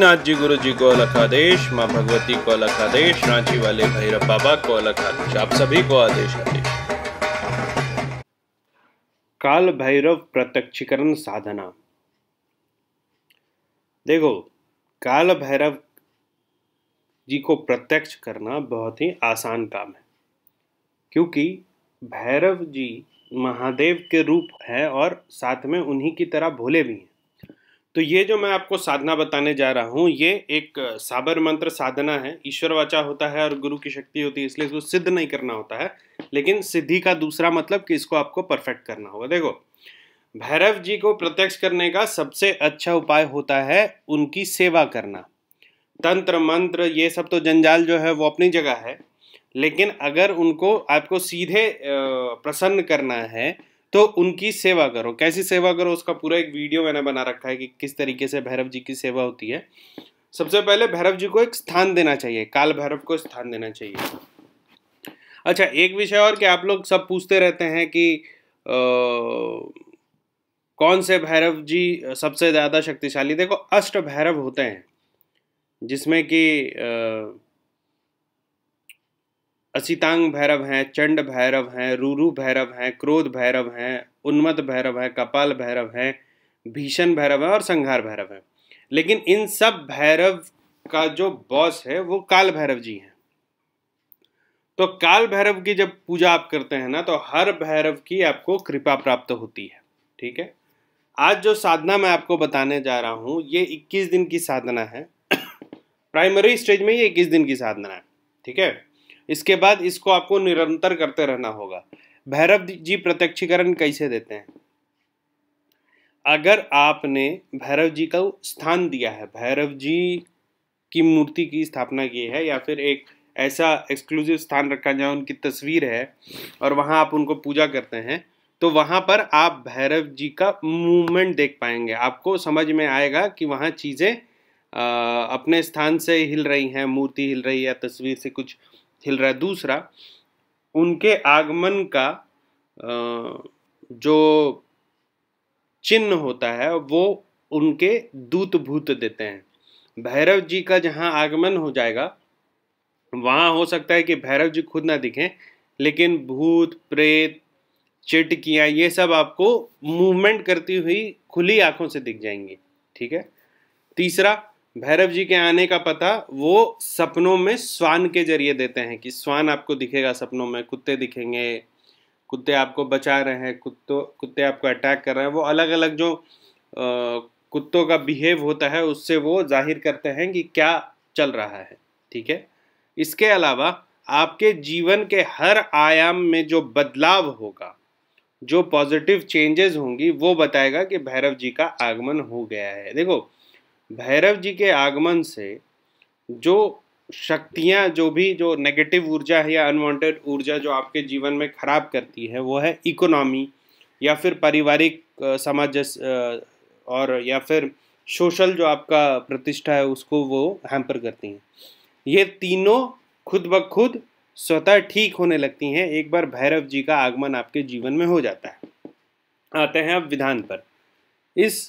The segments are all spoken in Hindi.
नाथ जी गुरु जी को अलग आदेश, माँ भगवती को अलग आदेश, रांची वाले भैरव बाबा को अलग आदेश, आप सभी को आदेश आदेश। काल भैरव प्रत्यक्षीकरण साधना। देखो, काल भैरव जी को प्रत्यक्ष करना बहुत ही आसान काम है, क्योंकि भैरव जी महादेव के रूप है और साथ में उन्हीं की तरह भोले भी हैं। तो ये जो मैं आपको साधना बताने जा रहा हूँ, ये एक साबर मंत्र साधना है। ईश्वर वाचा होता है और गुरु की शक्ति होती है, इसलिए इसको सिद्ध नहीं करना होता है, लेकिन सिद्धि का दूसरा मतलब कि इसको आपको परफेक्ट करना होगा। देखो, भैरव जी को प्रत्यक्ष करने का सबसे अच्छा उपाय होता है उनकी सेवा करना। तंत्र मंत्र ये सब तो जंजाल जो है वो अपनी जगह है, लेकिन अगर उनको आपको सीधे प्रसन्न करना है तो उनकी सेवा करो। कैसी सेवा करो, उसका पूरा एक वीडियो मैंने बना रखा है कि किस तरीके से भैरव जी की सेवा होती है। सबसे पहले भैरव जी को एक स्थान देना चाहिए, काल भैरव को स्थान देना चाहिए। अच्छा, एक विषय और कि आप लोग सब पूछते रहते हैं कि कौन से भैरव जी सबसे ज़्यादा शक्तिशाली। देखो, अष्ट भैरव होते हैं, जिसमें कि असितांग भैरव हैं, चंड भैरव हैं, रूरू भैरव हैं, क्रोध भैरव हैं, उन्मत्त भैरव है, कपाल भैरव है, भीषण भैरव है और संहार भैरव है। लेकिन इन सब भैरव का जो बॉस है वो काल भैरव जी हैं। तो काल भैरव की जब पूजा आप करते हैं ना, तो हर भैरव की आपको कृपा प्राप्त होती है। ठीक है, आज जो साधना मैं आपको बताने जा रहा हूं, ये 21 दिन की साधना है। प्राइमरी स्टेज में ये 21 दिन की साधना है। ठीक है, इसके बाद इसको आपको निरंतर करते रहना होगा। भैरव जी प्रत्यक्षीकरण कैसे देते हैं? अगर आपने भैरव जी का स्थान दिया है, भैरव जी की मूर्ति की स्थापना की है, या फिर एक ऐसा एक्सक्लूसिव स्थान रखा जहाँ उनकी तस्वीर है और वहाँ आप उनको पूजा करते हैं, तो वहाँ पर आप भैरव जी का मूवमेंट देख पाएंगे। आपको समझ में आएगा कि वहाँ चीज़ें अपने स्थान से हिल रही हैं, मूर्ति हिल रही है, तस्वीर से कुछ हिल रहा है। दूसरा, उनके आगमन का जो चिन्ह होता है वो उनके दूत भूत देते हैं। भैरव जी का जहाँ आगमन हो जाएगा, वहाँ हो सकता है कि भैरव जी खुद ना दिखें, लेकिन भूत प्रेत चिटकियाँ ये सब आपको मूवमेंट करती हुई खुली आंखों से दिख जाएंगी। ठीक है। तीसरा, भैरव जी के आने का पता वो सपनों में श्वान के जरिए देते हैं कि श्वान आपको दिखेगा सपनों में, कुत्ते दिखेंगे, कुत्ते आपको बचा रहे हैं, कुत्ते आपको अटैक कर रहे हैं। वो अलग अलग जो कुत्तों का बिहेव होता है उससे वो जाहिर करते हैं कि क्या चल रहा है। ठीक है। इसके अलावा आपके जीवन के हर आयाम में जो बदलाव होगा, जो पॉजिटिव चेंजेस होंगी, वो बताएगा कि भैरव जी का आगमन हो गया है। देखो, भैरव जी के आगमन से जो शक्तियाँ, जो नेगेटिव ऊर्जा है या अनवांटेड ऊर्जा जो आपके जीवन में खराब करती है, वो है इकोनॉमी या फिर पारिवारिक समाज और या फिर सोशल जो आपका प्रतिष्ठा है उसको वो हैम्पर करती हैं। ये तीनों खुद ब खुद स्वतः ठीक होने लगती हैं एक बार भैरव जी का आगमन आपके जीवन में हो जाता है। आते हैं अब विधान पर। इस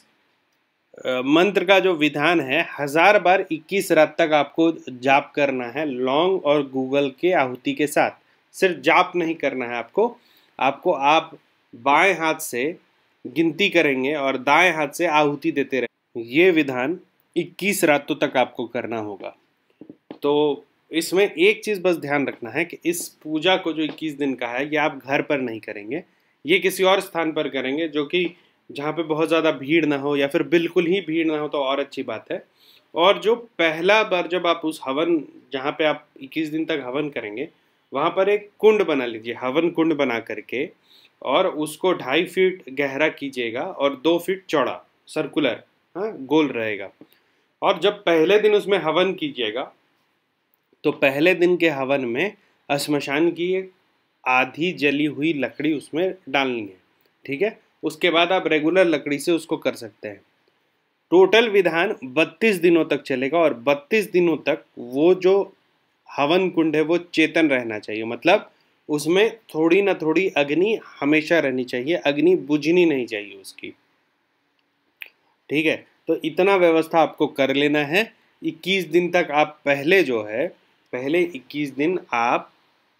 मंत्र का जो विधान है, 1000 बार 21 रात तक आपको जाप करना है, लौंग और गूगल के आहुति के साथ। सिर्फ जाप नहीं करना है आपको आप बाएं हाथ से गिनती करेंगे और दाएं हाथ से आहुति देते रहेंगे। ये विधान 21 रातों तक आपको करना होगा। तो इसमें एक चीज़ बस ध्यान रखना है कि इस पूजा को जो 21 दिन का है, ये आप घर पर नहीं करेंगे, ये किसी और स्थान पर करेंगे जो कि जहाँ पे बहुत ज़्यादा भीड़ ना हो, या फिर बिल्कुल ही भीड़ ना हो तो और अच्छी बात है। और जो पहला बार जब आप उस हवन, जहाँ पे आप 21 दिन तक हवन करेंगे, वहाँ पर एक कुंड बना लीजिए, हवन कुंड बना करके, और उसको 2.5 फीट गहरा कीजिएगा और 2 फीट चौड़ा, सर्कुलर, हाँ, गोल रहेगा। और जब पहले दिन उसमें हवन कीजिएगा, तो पहले दिन के हवन में श्मशान की एक आधी जली हुई लकड़ी उसमें डालनी है। ठीक है। उसके बाद आप रेगुलर लकड़ी से उसको कर सकते हैं। टोटल विधान 32 दिनों तक चलेगा और 32 दिनों तक वो जो हवन कुंड है वो चेतन रहना चाहिए। मतलब उसमें थोड़ी ना थोड़ी अग्नि हमेशा रहनी चाहिए, अग्नि बुझनी नहीं चाहिए उसकी। ठीक है। तो इतना व्यवस्था आपको कर लेना है। 21 दिन तक आप पहले 21 दिन आप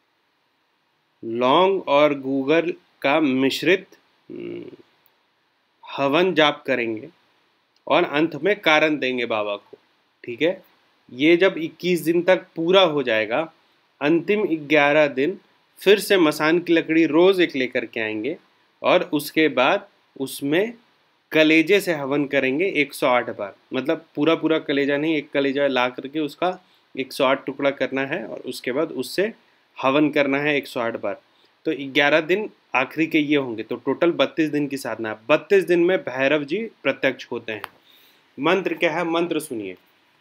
लौंग और गूगल का मिश्रित हवन जाप करेंगे और अंत में कारण देंगे बाबा को। ठीक है, ये जब 21 दिन तक पूरा हो जाएगा, अंतिम 11 दिन फिर से मसान की लकड़ी रोज़ एक लेकर के आएंगे और उसके बाद उसमें कलेजे से हवन करेंगे 108 बार। मतलब पूरा पूरा कलेजा नहीं, एक कलेजा ला करके उसका 108 टुकड़ा करना है और उसके बाद उससे हवन करना है 108 बार। तो 11 दिन आखिरी के ये होंगे, तो टोटल 32 दिन की साधना है। 32 दिन में भैरव जी प्रत्यक्ष होते हैं। मंत्र क्या है? मंत्र सुनिए।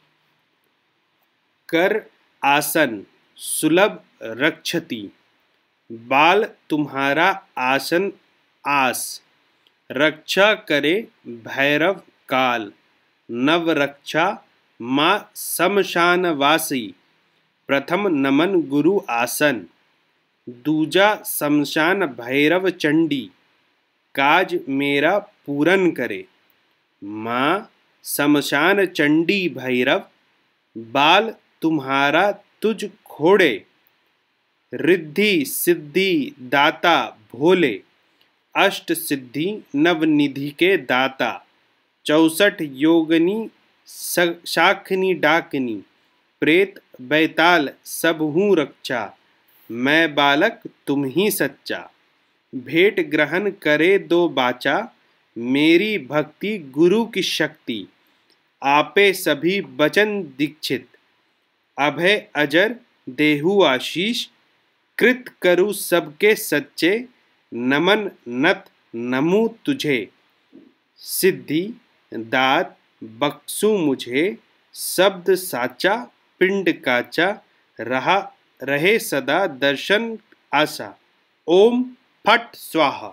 कर आसन सुलभ रक्षति, बाल तुम्हारा आसन आस, रक्षा करे भैरव काल, नव रक्षा माँ शमशान वासी, प्रथम नमन गुरु आसन, दूजा शमशान भैरव चंडी, काज मेरा पूरन करे, माँ शमशान चंडी भैरव, बाल तुम्हारा तुझ खोड़े, रिद्धि सिद्धि दाता भोले, अष्ट सिद्धि नवनिधि के दाता, 64 योगनी शाखनी डाकनी, प्रेत बैताल सब हूँ रक्षा, मैं बालक तुम ही सच्चा, भेंट ग्रहण करे दो बाचा, मेरी भक्ति गुरु की शक्ति, आपे सभी वचन दीक्षित, अभय अजर देहु आशीष, कृत करु सबके सच्चे, नमन नत नमु तुझे, सिद्धि दात बख्शु मुझे, शब्द साचा पिंड काचा, रहे सदा दर्शन आशा, ओम फट स्वाहा।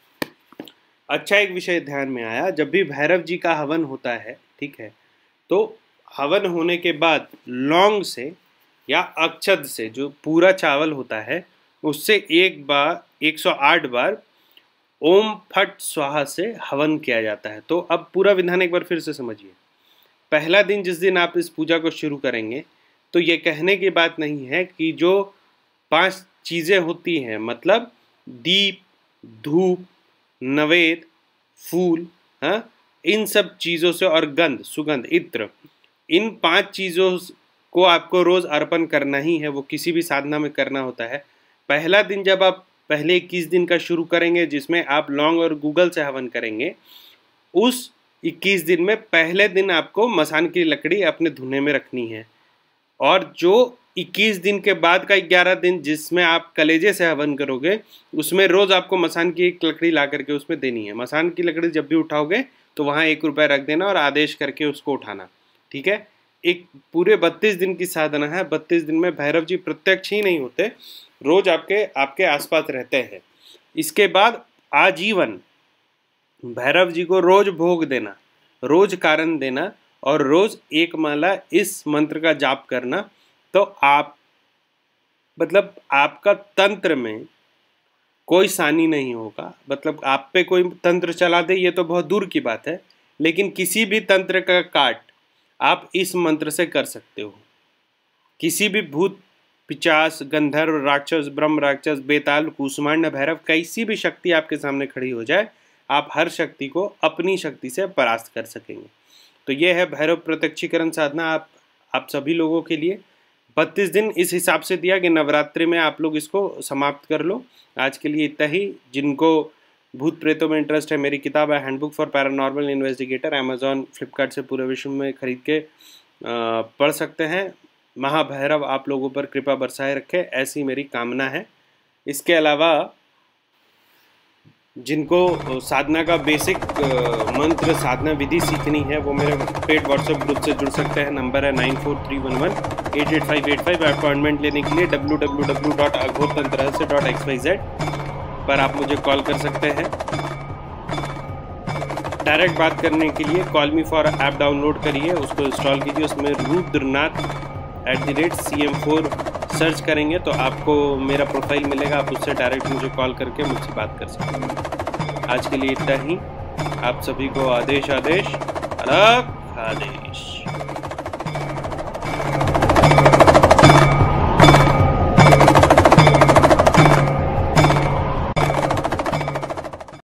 अच्छा, एक विषय ध्यान में आया, जब भी भैरव जी का हवन होता है, ठीक है, तो हवन होने के बाद लौंग से या अक्षत से, जो पूरा चावल होता है, उससे एक बार 108 बार ओम फट स्वाहा से हवन किया जाता है। तो अब पूरा विधान एक बार फिर से समझिए। पहला दिन जिस दिन आप इस पूजा को शुरू करेंगे, तो ये कहने की बात नहीं है कि जो 5 चीज़ें होती हैं, मतलब दीप, धूप, नवेद, फूल, हाँ, इन सब चीज़ों से, और गंध, सुगंध, इत्र, इन 5 चीज़ों को आपको रोज़ अर्पण करना ही है। वो किसी भी साधना में करना होता है। पहला दिन जब आप पहले 21 दिन का शुरू करेंगे, जिसमें आप लौंग और गूगल से हवन करेंगे, उस 21 दिन में पहले दिन आपको मसान की लकड़ी अपने धुने में रखनी है, और जो 21 दिन के बाद का 11 दिन जिसमें आप कलेजे से हवन करोगे, उसमें रोज़ आपको मसान की एक लकड़ी ला करके उसमें देनी है। मसान की लकड़ी जब भी उठाओगे तो वहाँ 1 रुपया रख देना और आदेश करके उसको उठाना। ठीक है, एक पूरे 32 दिन की साधना है। 32 दिन में भैरव जी प्रत्यक्ष ही नहीं होते, रोज आपके आसपास रहते हैं। इसके बाद आजीवन भैरव जी को रोज भोग देना, रोज कारण देना और रोज एक माला इस मंत्र का जाप करना। तो आपका तंत्र में कोई सानी नहीं होगा। मतलब आप पे कोई तंत्र चला दे ये तो बहुत दूर की बात है, लेकिन किसी भी तंत्र का काट आप इस मंत्र से कर सकते हो। किसी भी भूत, पिचास, गंधर्व, राक्षस, ब्रह्म राक्षस, बेताल, कुसुमांड, भैरव, कैसी भी शक्ति आपके सामने खड़ी हो जाए, आप हर शक्ति को अपनी शक्ति से परास्त कर सकेंगे। तो ये है भैरव प्रत्यक्षीकरण साधना आप सभी लोगों के लिए। 32 दिन इस हिसाब से दिया कि नवरात्रि में आप लोग इसको समाप्त कर लो। आज के लिए इतना ही। जिनको भूत प्रेतों में इंटरेस्ट है, मेरी किताब है handbook for paranormal investigator, Amazon, Flipkart से पूरे विश्व में खरीद के पढ़ सकते हैं। महाभैरव आप लोगों पर कृपा बरसाए रखे, ऐसी मेरी कामना है। इसके अलावा जिनको साधना का बेसिक मंत्र साधना विधि सीखनी है, वो मेरे पेड व्हाट्सएप ग्रुप से जुड़ सकते हैं। नंबर है 9431188585। अपॉइंटमेंट लेने के लिए www.aghortantrahasya.xyz पर आप मुझे कॉल कर सकते हैं। डायरेक्ट बात करने के लिए call me for app download करिए, उसको इंस्टॉल कीजिए। उसमें rudranath@cm4 सर्च करेंगे तो आपको मेरा प्रोफाइल मिलेगा। आप उससे डायरेक्ट मुझे कॉल करके मुझसे बात कर सकते हैं। आज के लिए इतना ही। आप सभी को आदेश, अलग आदेश।